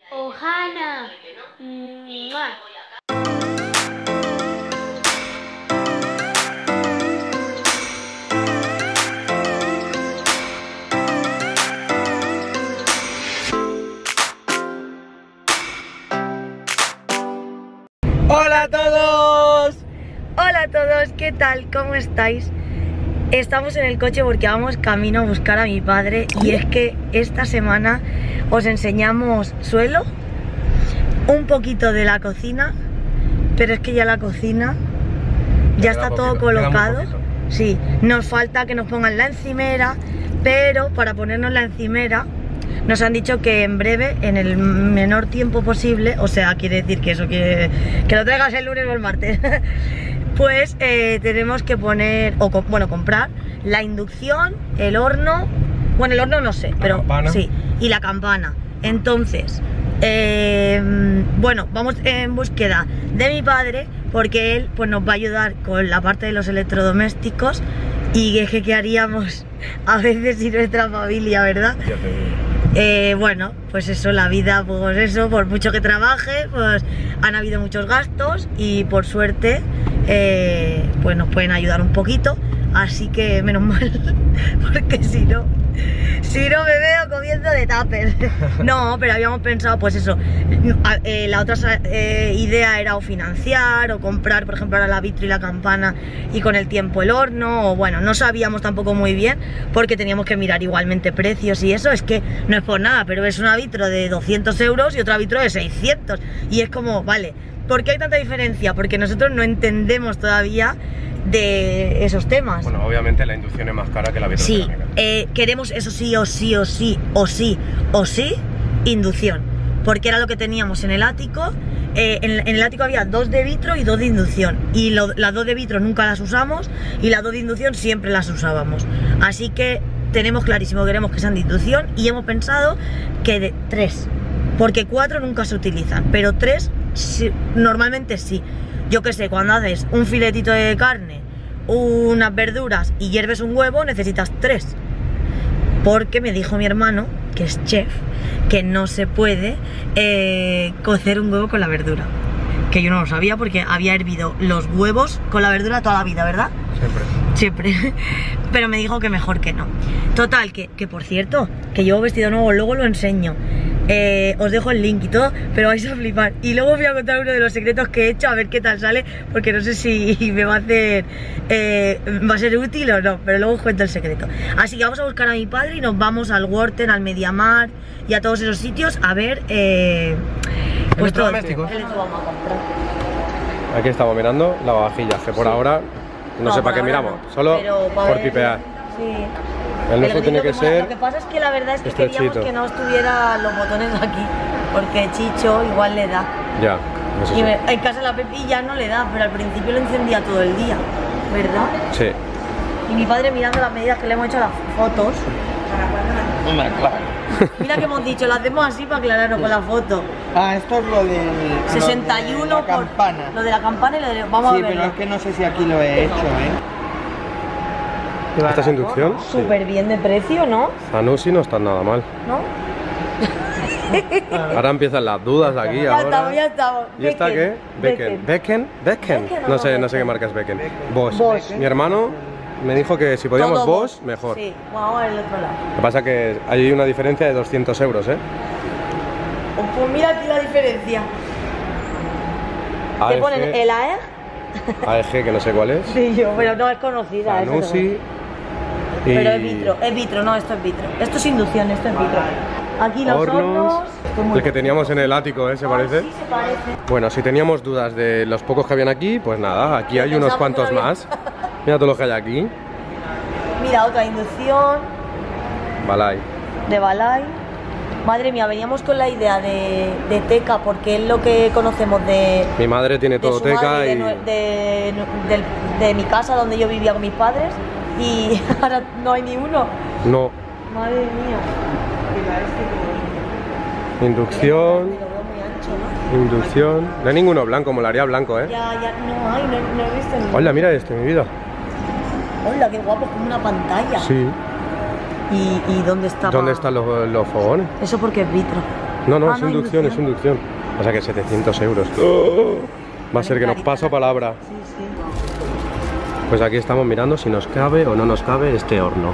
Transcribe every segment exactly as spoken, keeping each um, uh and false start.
Ohana. ¡Mua! ¡Hola a todos! Hola a todos, ¿qué tal? ¿Cómo estáis? Estamos en el coche porque vamos camino a buscar a mi padre. Y es que esta semana os enseñamos suelo, un poquito de la cocina, pero es que ya la cocina ya está todo colocado. Sí, nos falta que nos pongan la encimera, pero para ponernos la encimera nos han dicho que en breve, en el menor tiempo posible, o sea, quiere decir que eso quiere que lo traigas el lunes o el martes, pues eh, tenemos que poner, o bueno, comprar la inducción, el horno, bueno, el horno no sé, la pero campana. Sí, y la campana. Entonces, eh, bueno, vamos en búsqueda de mi padre, porque él pues nos va a ayudar con la parte de los electrodomésticos. Y que, que haríamos a veces sin nuestra familia, ¿verdad? Ya te digo. Eh, bueno, pues eso, la vida, pues eso, por mucho que trabaje, pues han habido muchos gastos y por suerte, eh, pues nos pueden ayudar un poquito, así que menos mal, porque si no, si no me veo comiendo de tupper. No, pero habíamos pensado, pues eso, eh, la otra eh, idea era o financiar o comprar, por ejemplo, ahora la vitro y la campana y con el tiempo el horno, o bueno, no sabíamos tampoco muy bien porque teníamos que mirar igualmente precios y eso. Es que no es por nada, pero es una vitro de doscientos euros y otra vitro de seiscientos y es como, vale, ¿por qué hay tanta diferencia? Porque nosotros no entendemos todavía de esos temas. Bueno, obviamente la inducción es más cara que la vitrocerámica. Sí, eh, queremos eso sí o sí o sí o sí o sí inducción, porque era lo que teníamos en el ático. Eh, en, en el ático había dos de vitro y dos de inducción, y lo, las dos de vitro nunca las usamos y las dos de inducción siempre las usábamos, así que tenemos clarísimo que queremos que sean de inducción y hemos pensado que de tres, porque cuatro nunca se utilizan, pero tres sí, normalmente sí. Yo que sé, cuando haces un filetito de carne, unas verduras y hierves un huevo, necesitas tres. Porque me dijo mi hermano, que es chef, que no se puede eh, cocer un huevo con la verdura. Que yo no lo sabía porque había hervido los huevos con la verdura toda la vida, ¿verdad? Siempre. Siempre. Pero me dijo que mejor que no. Total, que, que por cierto, que llevo vestido nuevo, luego lo enseño. Eh, os dejo el link y todo, pero vais a flipar. Y luego os voy a contar uno de los secretos que he hecho, a ver qué tal sale, porque no sé si me va a hacer eh, va a ser útil o no, pero luego os cuento el secreto. Así que vamos a buscar a mi padre y nos vamos al Worten, al Mediamar y a todos esos sitios a ver eh, pues todo el electrodomésticos. vamos a comprar. Aquí estamos mirando la vajilla, que por sí. ahora no, no sé para qué miramos, solo por pipear. Sí. El nuestro tiene que, que ser. Lo que pasa es que la verdad es que estrechito. Queríamos que no estuviera los botones aquí, porque Chicho igual le da. Ya, eso y sí. me, en casa la Pepi ya no le da, pero al principio lo encendía todo el día, ¿verdad? Sí. Y mi padre mirando las medidas que le hemos hecho a las fotos. Hombre, claro. Mira que hemos dicho, lo hacemos así para aclararnos con la foto. Ah, esto es lo del... sesenta y uno lo de la por, campana. Lo de la campana y lo de... Vamos sí, a ver. pero es que no sé si aquí lo he hecho, ¿eh? ¿Esta es inducción? Súper sí. Bien de precio, ¿no? Zanussi no está nada mal. ¿No? Ahora empiezan las dudas aquí. Ya ahora. estamos, ya estamos. ¿Y esta qué? Becken. ¿Becken? ¿Becken? No sé, no sé qué marca es Becken. Bosch. Bosch. Mi hermano me dijo que si podíamos Todo Bosch, mejor. Sí, vamos a ver el otro lado. Lo que pasa es que hay una diferencia de doscientos euros, ¿eh? Pues mira aquí la diferencia. ¿Te ponen el A E G? A E G, que no sé cuál es. Sí, yo, pero no es conocida. Zanussi. Y... Pero es vitro, es vitro, no, esto es vitro. Esto es inducción, esto es vitro. Aquí los hornos. hornos el que teníamos en el ático, ¿eh? ¿Se parece? Sí, se parece. Bueno, si teníamos dudas de los pocos que habían aquí, pues nada, aquí hay unos cuantos más. Mira todo lo que hay aquí. Mira, otra inducción. Balay. De Balay. Madre mía, veníamos con la idea de, de teca, porque es lo que conocemos de... Mi madre tiene todo teca y... De, de, de, de, de mi casa, donde yo vivía con mis padres, y ahora no hay ni uno. No. Madre mía. Inducción. Inducción. No hay ninguno blanco, molaría blanco, ¿eh? Ya, ya, no hay, no, no he visto ninguno. Hola, mira esto, mi vida. Hola, qué guapo, como una pantalla. Sí. ¿Y, y dónde está? ¿Dónde están los, los fogones? Eso porque es vitro. No, no, Ah, es no, inducción, inducción. es inducción. O sea que setecientos euros. ¡Oh! Va a ser que nos paso palabra. Sí, sí. Pues aquí estamos mirando si nos cabe o no nos cabe este horno.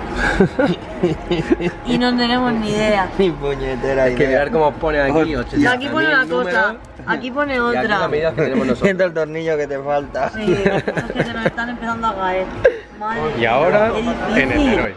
Y no tenemos ni idea. Ni puñetera Hay que idea. mirar cómo pone aquí. Y aquí pone una cosa, aquí pone Y aquí otra. las medidas que tenemos nosotros. Siento el tornillo que te falta. Sí, las cosas que se nos están empezando a caer. Madre Y mía, ahora qué en el difícil. Leroy.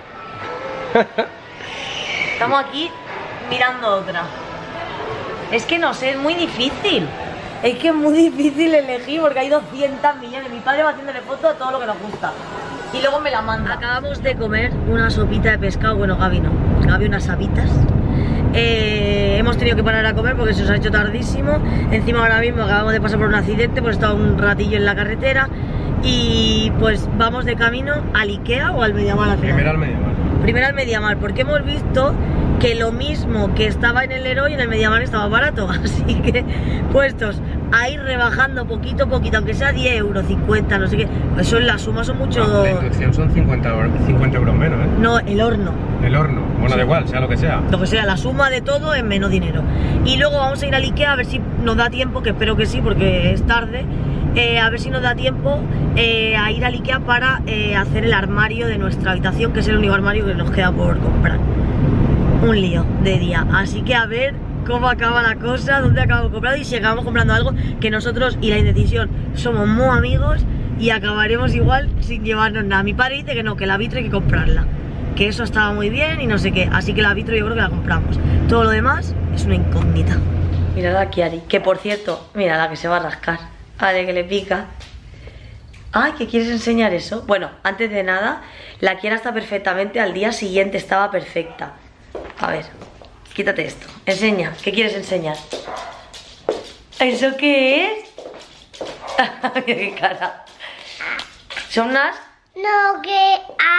Estamos aquí mirando otra. Es que no sé, es muy difícil. Es que es muy difícil elegir porque hay doscientos millones. Mi padre va haciéndole foto a todo lo que nos gusta. Y luego me la manda. Acabamos de comer una sopita de pescado. Bueno, Gaby no. Gaby unas habitas. Eh, hemos tenido que parar a comer porque se nos ha hecho tardísimo. Encima ahora mismo acabamos de pasar por un accidente, pues he estado un ratillo en la carretera. Y pues vamos de camino al Ikea o al Mediamar al final. Primero al Mediamar. Primero al Mediamar, porque hemos visto que lo mismo que estaba en el Leroy, en el Mediamar estaba barato. Así que puestos a ir rebajando poquito a poquito, aunque sea diez euros, cincuenta, no sé qué. Eso en la suma son mucho. La inducción son cincuenta euros menos, ¿eh? No, el horno. El horno. Bueno, da igual, sea lo que sea. Lo que sea, la suma de todo es menos dinero. Y luego vamos a ir al Ikea a ver si nos da tiempo, que espero que sí, porque es tarde. Eh, a ver si nos da tiempo eh, a ir al Ikea para eh, hacer el armario de nuestra habitación, que es el único armario que nos queda por comprar. Un lío de día, así que a ver cómo acaba la cosa, dónde acabamos comprando y si acabamos comprando algo, que nosotros y la indecisión somos muy amigos y acabaremos igual sin llevarnos nada. Mi padre dice que no, que la vitro hay que comprarla, que eso estaba muy bien y no sé qué, así que la vitro yo creo que la compramos. Todo lo demás es una incógnita. Mira a Kiari, que por cierto, mira la que se va a rascar, vale, que le pica. Ay, ¿qué quieres enseñar eso? Bueno, antes de nada, la Kiara está perfectamente, al día siguiente estaba perfecta. A ver, quítate esto, enseña, ¿qué quieres enseñar? ¿Eso qué es? ¡Qué cara! ¿Son unas? No, que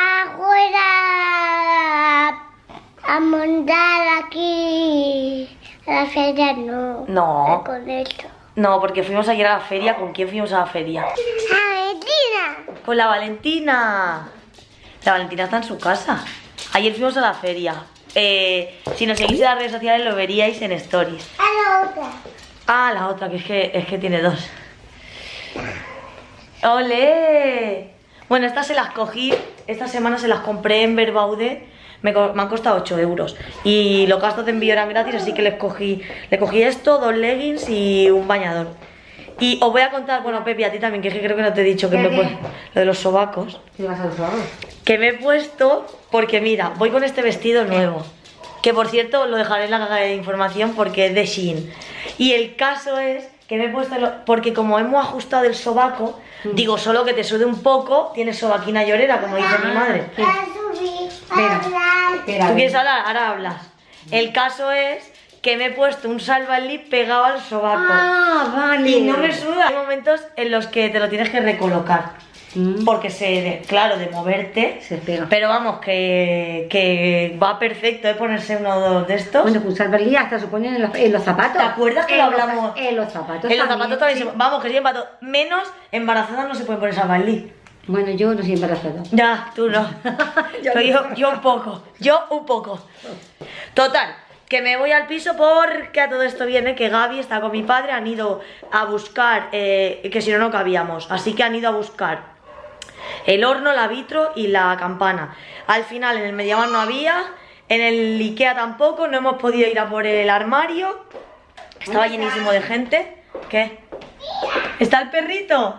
afuera a montar aquí a la feria, no. No, Con esto. no, porque fuimos ayer a la feria. ¿Con quién fuimos a la feria? ¡Ah, mentira! Con la Valentina. La Valentina está en su casa. Ayer fuimos a la feria. Eh, si nos seguís en las redes sociales lo veríais en stories. A la otra. Ah, la otra, que es que, es que tiene dos. ¡Ole! Bueno, estas se las cogí, esta semana se las compré en Verbaude. Me, co- me han costado ocho euros. Y los gastos de envío eran gratis, así que les cogí, le cogí esto, dos leggings y un bañador. Y os voy a contar, bueno, Pepi, a ti también, que es que creo que no te he dicho que me he puesto lo de los sobacos. ¿Qué vas a los sobacos? Que me he puesto porque mira, voy con este vestido nuevo, que por cierto lo dejaré en la caja de información porque es de Shein. Y el caso es que me he puesto lo- porque como hemos ajustado el sobaco, digo, solo que te sude un poco, tienes sobaquina llorera, como dice mi madre. A subir, Espera, a hablar. espera. ¿Tú quieres hablar? Ahora hablas. El caso es que me he puesto un salvaslip pegado al sobaco. Ah, vale. Y no me suda. Hay momentos en los que te lo tienes que recolocar. Mm. Porque se, de- claro, de moverte. Se pega. Pero vamos, que, que va perfecto, ¿eh? Ponerse uno o dos de estos. Bueno, pues salvaría hasta se ponen en los, en los zapatos. ¿Te acuerdas que En lo los- hablamos? En los zapatos. en los zapatos también sí. se, vamos, que sí, en pato. Menos embarazadas no se pueden poner salvaslip. Bueno, yo no soy embarazada. Ya, tú no. Pero yo, yo un poco. Yo un poco. Total, que me voy al piso porque a todo esto viene que Gaby está con mi padre. Han ido a buscar, eh, que si no, no cabíamos. Así que han ido a buscar el horno, la vitro y la campana. Al final en el Mediamar no había, en el Ikea tampoco, no hemos podido ir a por el armario. Estaba llenísimo de gente. ¿Qué? ¿Está el perrito?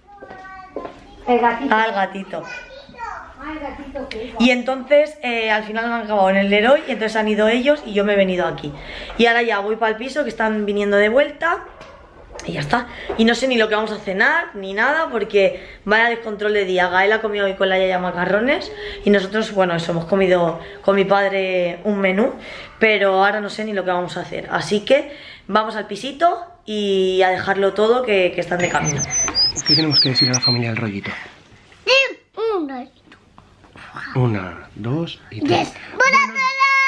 El gatito. Ah, el gatito. Ah, el gatito que Y entonces eh, al final han acabado en el Leroy y entonces han ido ellos y yo me he venido aquí. Y ahora ya voy para el piso, que están viniendo de vuelta. Y ya está. Y no sé ni lo que vamos a cenar, ni nada, porque vaya descontrol de día. Gael ha comido hoy con la Yaya macarrones y nosotros, bueno, eso, hemos comido con mi padre un menú, pero ahora no sé ni lo que vamos a hacer. Así que vamos al pisito y a dejarlo todo, que, que están de camino. ¿Qué tenemos que decir a la familia del rollito? Uno. Una, dos y tres. ¡Buenas tardes!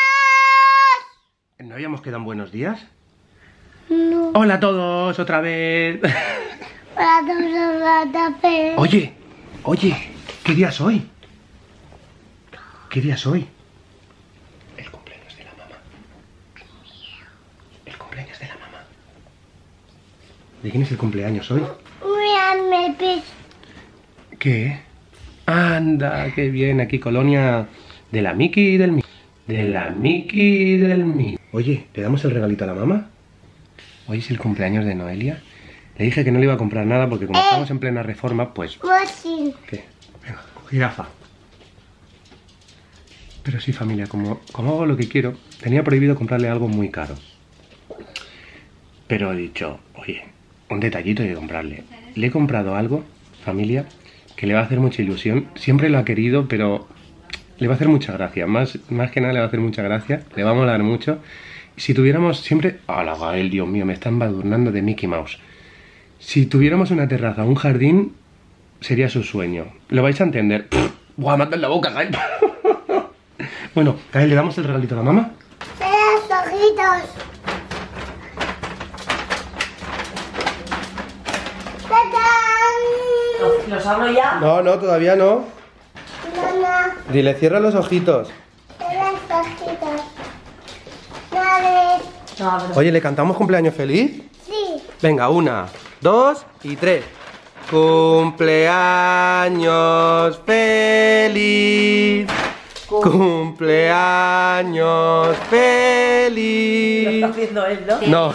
¿No habíamos quedado en buenos días? No. Hola a todos, otra vez. Para todos los tapes. Oye, oye, ¿qué día es hoy? ¿Qué día es hoy? El cumpleaños de la mamá. El ¿De quién es el cumpleaños hoy? Mira, pis. ¿Qué? Anda, qué bien. Aquí colonia de la Miki y del Mi. De la Miki y del Mi. Oye, ¿le damos el regalito a la mamá? Hoy es el cumpleaños de Noelia. Le dije que no le iba a comprar nada porque como Eh. estamos en plena reforma, pues... Fácil. ¿Qué? Venga, jirafa. Pero sí, familia, como, como hago lo que quiero, tenía prohibido comprarle algo muy caro. Pero he dicho, oye, un detallito hay que comprarle. Le he comprado algo, familia, que le va a hacer mucha ilusión. Siempre lo ha querido, pero le va a hacer mucha gracia. Más, más que nada le va a hacer mucha gracia. Le va a molar mucho. Si tuviéramos siempre... ¡Hala, Gael, Dios mío! Me está embadurnando de Mickey Mouse. Si tuviéramos una terraza o un jardín, sería su sueño. Lo vais a entender. ¡Buah, mata en la boca, Gael! Bueno, Gael, ¿le damos el regalito a la mamá? Los ojitos. ¡Tatán! ¿Los, los abro ya? No, no, todavía no. Mamá, Dile, cierra los ojitos. los ojitos. Vale. No abro. Oye, ¿le cantamos cumpleaños feliz? Sí. Venga, una, dos y tres. Cumpleaños feliz. Cumpleaños Lo feliz. está haciendo él, ¿no? No,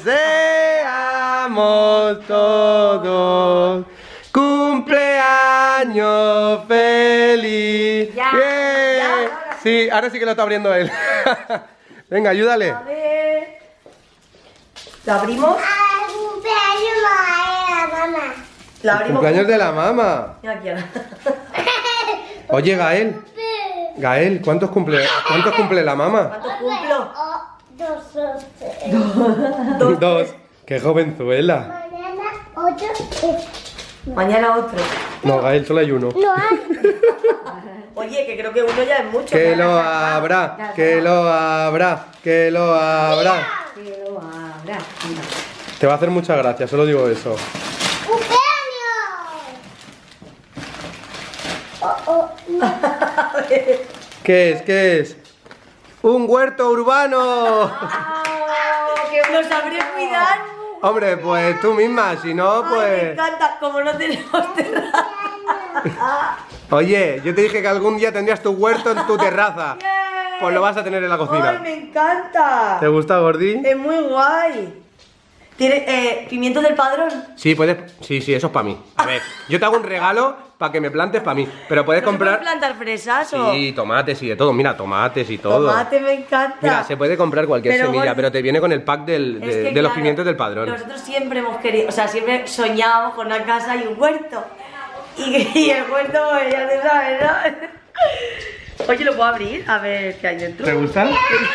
seamos todos cumpleaños feliz. Ya, Bien. ya, ahora Sí, ahora sí que lo está abriendo él. Venga, ayúdale. A ver. ¿Lo abrimos? Al cumpleaños no hay la mamá. Lo abrimos. Cumpleaños de la mamá. Mira aquí ahora. Oye, Gael, Gael, ¿cuántos cumple, ¿cuántos cumple la mamá? ¿Cuánto cumplo? Oh, dos, dos, tres. Dos. Qué jovenzuela. Mañana otro. eh, Mañana otro. No, Gael, solo hay uno. No hay. Oye, que creo que uno ya es mucho. Que lo habrá, que lo habrá, que lo habrá. Que lo abra. Mira. Te va a hacer mucha gracia, solo digo eso. ¡Cumpleaños! Oh, oh, no. ¿Qué es? ¿Qué es? ¡Un huerto urbano! Oh, que lo sabré cuidar. Hombre, pues tú misma, si no, Ay, me pues... encanta, como no tenemos terraza. Oye, yo te dije que algún día tendrías tu huerto en tu terraza. Pues lo vas a tener en la Ay, cocina. me encanta. ¿Te gusta, Gordi? Es muy guay. ¿Tiene eh, pimientos del padrón? Sí, puedes... Sí, sí, eso es para mí. A ver, yo te hago un regalo para que me plantes para mí. Pero puedes ¿No se comprar... pueden plantar fresas o...? Sí, tomates y de todo. Mira, tomates y todo. Tomate, me encanta. Mira, se puede comprar cualquier Pero, semilla, Gordi, pero te viene con el pack del- es de, que, de los claro, pimientos del padrón. Nosotros siempre hemos querido, o sea, siempre soñábamos con una casa y un huerto. Y, y el huerto, pues ya se sabe, ¿no? Oye, ¿lo puedo abrir? A ver qué hay dentro. ¿Te gustan?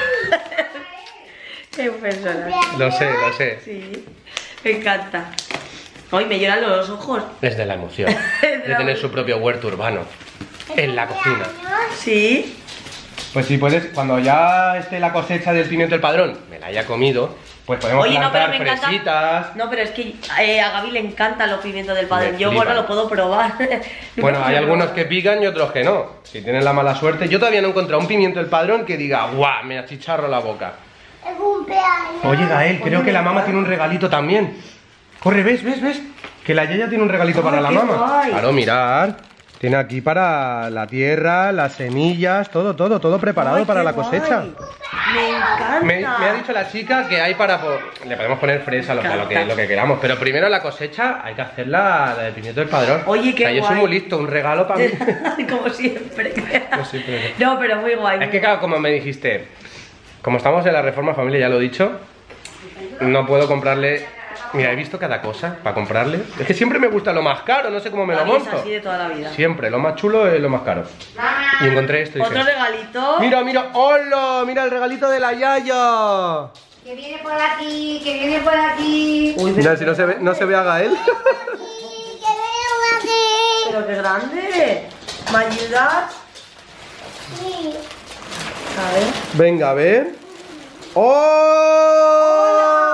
Qué persona. Lo sé, lo sé. Sí, me encanta. Hoy me lloran los ojos. Es de la emoción de tener su propio huerto urbano en la cocina. Sí. Pues si puedes, cuando ya esté la cosecha del pimiento del padrón, me la haya comido, pues podemos Oye, no, pero plantar me encanta. fresitas. No, pero es que eh, a Gaby le encantan los pimientos del padrón. Me Yo, flipan. bueno, lo puedo probar. Bueno, hay algunos que pican y otros que no. Si tienen la mala suerte. Yo todavía no he encontrado un pimiento del padrón que diga, ¡guau! Me achicharro la boca. El cumpleaños. Oye, Gael, creo que la mamá tiene un regalito también. Corre, ¿ves? ¿Ves? ¿Ves? Que la Yaya tiene un regalito Ay, para la qué mamá. guay. Claro, mirad. Tiene aquí para la tierra, las semillas, todo, todo, todo preparado Ay, para qué la cosecha. guay. Me encanta. Me, me ha dicho la chica que hay para... po- Le podemos poner fresa, lo, lo, que, lo que queramos, pero primero la cosecha hay que hacerla la del pimiento del padrón. Oye, qué O sea, yo soy guay. muy listo, un regalo para mí. Como siempre. Yo siempre. No, pero muy guay. Es que claro, como me dijiste, como estamos en la reforma familia, ya lo he dicho, no puedo comprarle... Mira, he visto cada cosa para comprarle. Es que siempre me gusta lo más caro, no sé cómo me lo Gaby es monto. así de toda la vida. Siempre, lo más chulo es lo más caro. Y encontré esto y Otro dije, regalito. mira, mira, hola, mira el regalito de la Yaya. Que viene por aquí, que viene por aquí. Uy, Mira, si no se ve, no se ve a Gael. Sí, que veo aquí. pero qué grande. ¿Me ayudas? Sí. A ver. Venga, a ver. ¡Oh!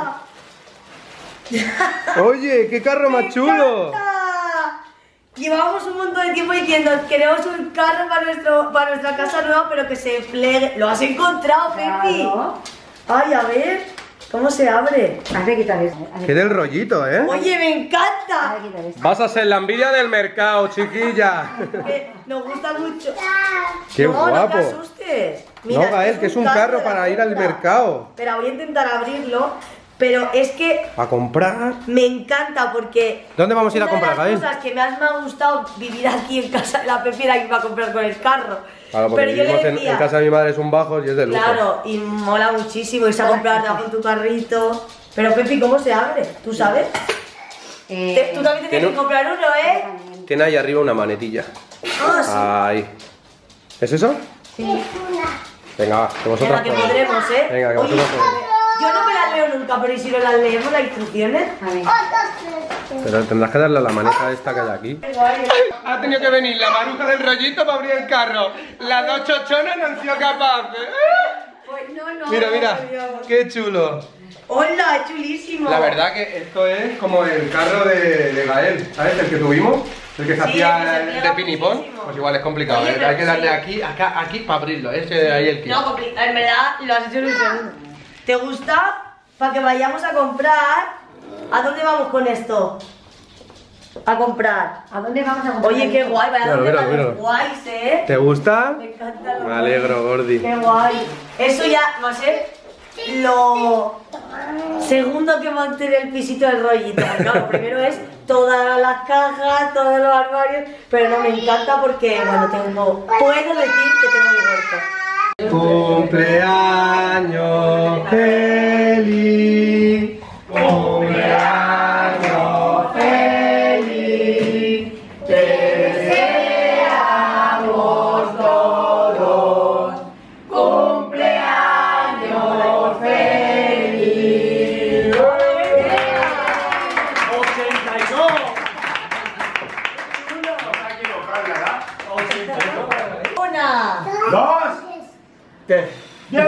Oye, qué carro más chulo. ¡Ah! Llevábamos un montón de tiempo diciendo queremos un carro para, nuestro, para nuestra casa nueva, pero que se plegue. ¿Lo has encontrado, Pepi? Claro. Ay, a ver. ¿Cómo se abre? Has de quitar eso. ¡Qué del rollito, eh! Oye, me encanta. Has de quitar eso. Vas a ser la envidia del mercado, chiquilla. Que nos gusta mucho. ¡Qué no, guapo! No te asustes. Mira, No, Gael, que es un carro para ir al mercado. Espera, voy a intentar abrirlo. Pero es que A comprar. me encanta porque... ¿Dónde vamos a ir a comprar, Una de Gael? las cosas que más me ha gustado vivir aquí en casa de la Pepi era irme a comprar con el carro. Claro, porque Pero yo le vivimos en, decía, en casa de mi madre, es un bajo y es de lujo. claro, y mola muchísimo irse a comprar con tu carrito. Pero Pepi, ¿cómo se abre? ¿Tú sabes? Eh, Te- Tú también te tienes tiene que un- comprar uno, ¿eh? Tiene ahí arriba una manetilla. Ah, sí. Ahí. ¿Es eso? Sí. Venga, va, que En vosotras la que podéis. podremos, ¿eh? Venga, que Oye, vosotras podéis. yo no me las leo nunca, pero ¿y si no las leemos las instrucciones? A ver. Pero tendrás que darle a la maneta esta que hay aquí. Ha tenido que venir la maruja del rollito para abrir el carro. Las dos chochonas no han sido capaces. Pues no, no. Mira, mira, qué chulo. Hola, chulísimo. La verdad que esto es como el carro de, de Gael, ¿sabes? El que tuvimos, el que se Sí, hacía el que se el de pliega pinipón. muchísimo. Pues igual es complicado, Oye, ¿eh? pero Hay que darle sí. aquí, acá, aquí para abrirlo, es que ahí el kit. No, complicado. En verdad lo has hecho en un segundo. ¿Te gusta? Para que vayamos a comprar. ¿A dónde vamos con esto? A comprar. ¿A dónde vamos a comprar? Oye, qué esto? guay, vaya Míralo, dónde míralo, van los míralo. guays, ¿eh? ¿Te gusta? Me encanta. Me alegro, Gordi. Qué guay. Eso ya va a ser lo segundo que va a tener el pisito del rollito. Claro, lo primero es todas las cajas, todos los armarios, pero no me encanta porque, bueno, tengo, puedo decir que tengo mi huerto. Cumpleaños feliz, cumpleaños feliz, te deseamos todos, cumpleaños feliz. ochenta y dos. Una. Dos. ¿Qué? ¿Qué?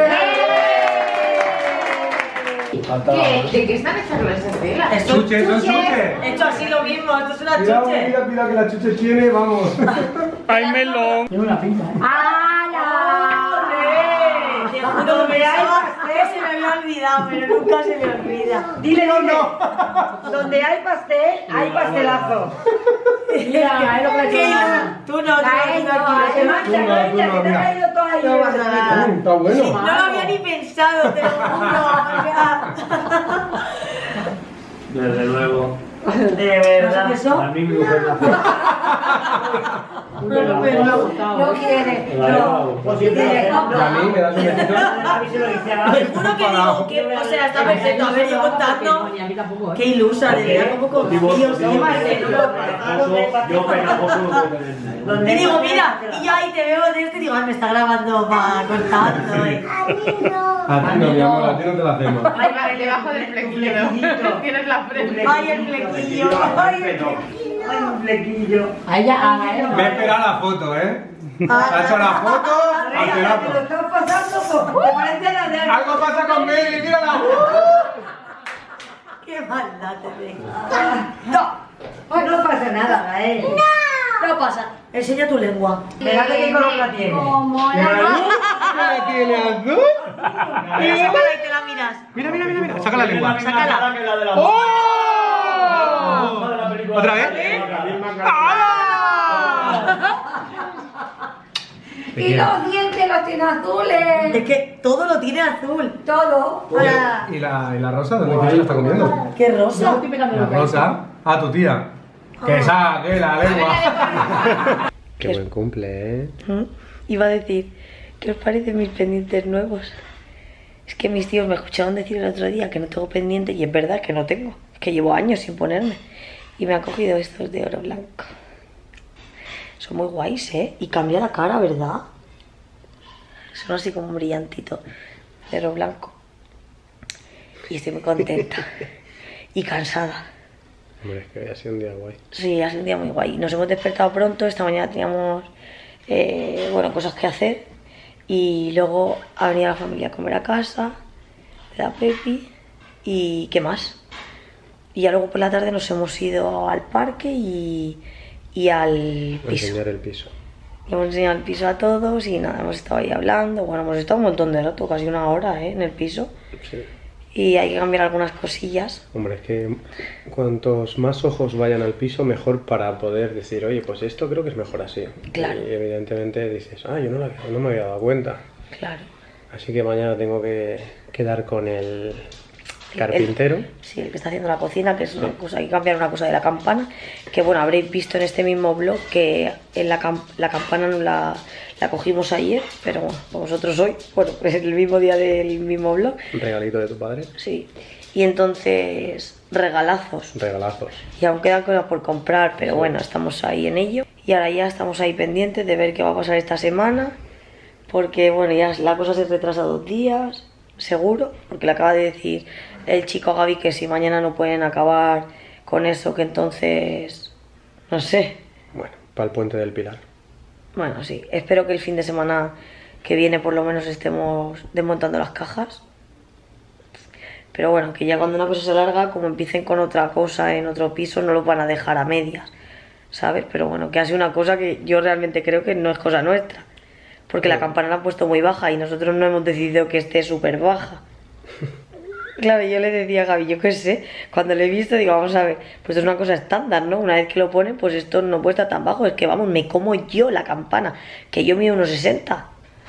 ¿De qué están hechas esas telas? Esto Chuche, son chuche. He hecho así lo mismo, esto es una Mira, chuche. mira, mira que la chuche tiene, vamos. ¡Ay, melón! ¡Hala! Te juro que pensaba que se me había olvidado, pero nunca se me olvida. Dile, dile. Donde hay pastel, hay pastelazo. Mira, es lo que ¿Qué? yo- Tú no, tú no, Gael, tú no, no, se tú no. mancha, Tú no, no, tú ella, no, que te ha mira. caído todo ahí. No pasa nada. Mm, está bueno. No lo había ni pensado, te lo juro. Desde luego. De verdad. ¿Eso? A mí me gusta la No, no quiere. La No. Pues siempre la hacemos. Y a mí me das un besito. A mí se lo dice a Te juro que digo que, o sea, está perfecto. A ver, yo contando. Qué ilusa, de verdad, como confío. Sí, madre, no lo Yo pegajoso no puedo tener. Y digo, mira, y yo ahí te veo de este y digo, ay, me está grabando para contando. eh. A ti no, mi amor, a ti no te la hacemos. Ay, vale, debajo del flequillo. Tienes la frente. Ay, el flequillo. Ay, el flequillo. A ella, a Gael. Ve a esperar la foto, ¿eh? Se ha hecho la foto, al Te lo telazo. estás pasando, po- te parece la de... Algo pasa con Mary, mírala. Qué maldad te tengo. Ay, no pasa nada, Gael. No pasa. Enseña tu lengua. Fíjate qué color la tiene. ¿La tiene azul? Mira, sácala y te la miras. Mira, mira, mira, mira. Saca la lengua. Sácala. Que la de la ¡Oh! de la película. ¿Otra vez? La misma Y los dientes los tiene azules. Es que todo lo tiene azul. Todo. Hola. ¿Y la, y la rosa? ¿Dónde quién se la está comiendo? Qué rosa. La rosa. Ah, tu tía. Que saque la lengua. Qué buen cumple, ¿eh? ¿Mm? Iba a decir, ¿qué os parecen mis pendientes nuevos? Es que mis tíos me escucharon decir el otro día que no tengo pendiente y es verdad que no tengo, que llevo años sin ponerme. Y me han cogido estos de oro blanco. Son muy guays, ¿eh? Y cambia la cara, ¿verdad? Son así como un brillantito de oro blanco. Y estoy muy contenta. Y cansada. Hombre, es que hoy ha sido un día guay. Sí, ha sido un día muy guay. Nos hemos despertado pronto, esta mañana teníamos eh, bueno, cosas que hacer. Y luego ha venido la familia a comer a casa, de la Pepi, y ¿qué más? Y ya luego por la tarde nos hemos ido al parque y, y al A piso. enseñar el piso. Le hemos enseñado el piso a todos y nada, hemos estado ahí hablando. Bueno, hemos estado un montón de rato, casi una hora, ¿eh? En el piso. Sí. y hay que cambiar algunas cosillas. Hombre, es que cuantos más ojos vayan al piso, mejor para poder decir, oye, pues esto creo que es mejor así. Claro. Y evidentemente dices, ah, yo no, la, no me había dado cuenta. Claro. Así que mañana tengo que quedar con el carpintero. El, sí, el que está haciendo la cocina, que es una cosa, hay que cambiar una cosa de la campana, que bueno, habréis visto en este mismo blog que en la, cam la campana no la, la cogimos ayer, pero bueno, vosotros hoy, bueno, es el mismo día del mismo blog. Un regalito de tu padre. Sí, y entonces regalazos. Regalazos. Y aún quedan cosas por comprar, pero sí, bueno, estamos ahí en ello. Y ahora ya estamos ahí pendientes de ver qué va a pasar esta semana, porque bueno, ya la cosa se retrasa dos días, seguro, porque le acaba de decir el chico a Gaby que si mañana no pueden acabar con eso, que entonces, no sé. Bueno, para el puente del Pilar. Bueno, sí, espero que el fin de semana que viene por lo menos estemos desmontando las cajas. Pero bueno, que ya cuando una cosa se larga, como empiecen con otra cosa en otro piso, no lo van a dejar a medias, ¿sabes? Pero bueno, que ha sido una cosa que yo realmente creo que no es cosa nuestra. Porque la campana la han puesto muy baja y nosotros no hemos decidido que esté súper baja. Claro, yo le decía a Gaby, yo qué sé, cuando lo he visto digo, vamos a ver, pues esto es una cosa estándar, ¿no? Una vez que lo ponen, pues esto no puede estar tan bajo, es que vamos, me como yo la campana, que yo mido unos sesenta.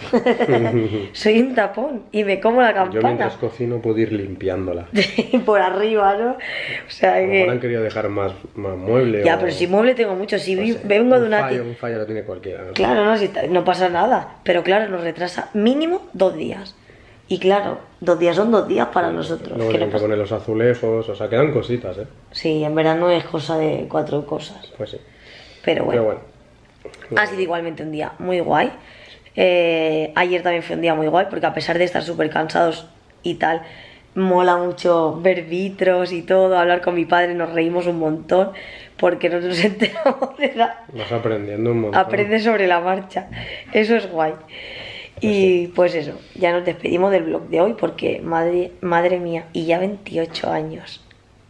Soy un tapón y me como la campana. Yo mientras cocino puedo ir limpiándola. Por arriba, ¿no? O sea a lo que... mejor han querido dejar más, más mueble. Ya, o... pero si mueble tengo mucho, si no vi... sé, vengo de un una... fallo, un fallo lo tiene cualquiera. ¿No? Claro, no, si está... no pasa nada, pero claro, nos retrasa mínimo dos días. Y claro, dos días son dos días para sí, nosotros. Luego que tienen no pasa... que poner los azulejos, o sea, quedan cositas, ¿eh? Sí, en verdad no es cosa de cuatro cosas. Pues sí. Pero bueno, Pero bueno. ha sido igualmente un día muy guay. Eh, ayer también fue un día muy guay porque a pesar de estar súper cansados y tal, mola mucho ver vitros y todo, hablar con mi padre, nos reímos un montón porque no nos enteramos de nada. Vas aprendiendo un montón. Aprendes sobre la marcha, eso es guay. Y pues eso, ya nos despedimos del vlog de hoy porque madre, madre mía, y ya veintiocho años.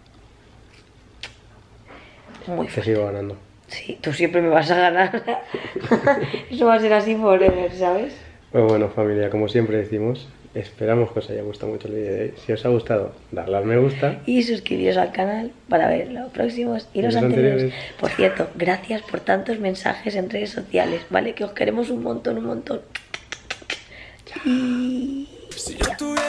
Muy Te fuerte. sigo ganando. Sí, tú siempre me vas a ganar. Eso va a ser así forever, ¿sabes? Pues bueno, familia, como siempre decimos, esperamos que os haya gustado mucho el vídeo de hoy. Si os ha gustado, darle al me gusta. Y suscribiros al canal para ver los próximos y los, los anteriores. anteriores. Por cierto, gracias por tantos mensajes en redes sociales, ¿vale? Que os queremos un montón, un montón. Y... Si yo tuviera